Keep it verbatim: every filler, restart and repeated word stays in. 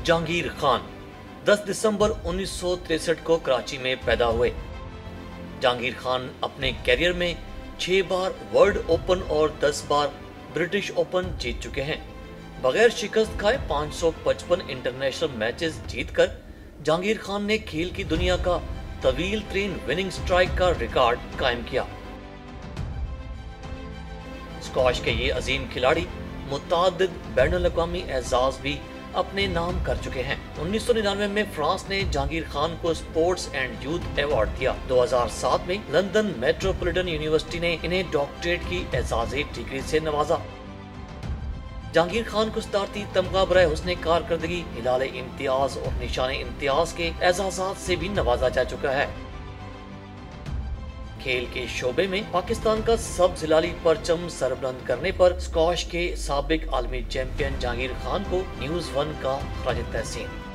जहांगीर खान दस दिसंबर उन्नीस सौ तिरसठ को कराची में पैदा हुए। जहांगीर खान अपने कैरियर में छह बार वर्ल्ड ओपन और दस बार ब्रिटिश ओपन जीत चुके हैं। बगैर शिकस्त खाए पाँच सौ पचपन इंटरनेशनल मैचेस जीतकर जहांगीर खान ने खेल की दुनिया का तवील तरीन विनिंग स्ट्राइक का रिकॉर्ड कायम किया। स्क्वॉश के ये अजीम खिलाड़ी मुतादिद बैनुल अक़वामी एजाज भी अपने नाम कर चुके हैं। उन्नीस सौ निन्यानवे में फ्रांस ने जहांगीर खान को स्पोर्ट्स एंड यूथ अवार्ड दिया। दो हज़ार सात में लंदन मेट्रोपॉलिटन यूनिवर्सिटी ने इन्हें डॉक्टरेट की एजाज़ी डिग्री से नवाजा। जहांगीर खान को सदारती तमगा बराए हुस्ने कारकर्दगी, हिलाले इम्तियाज और निशाने इम्तियाज के एजाज़ात से भी नवाजा जा चुका है। खेल के शोबे में पाकिस्तान का सब जिलाली परचम सरबुलंद करने पर स्क्वॉश के साबिक आलमी चैंपियन जहांगीर खान को न्यूज़ वन का खराज तहसीन।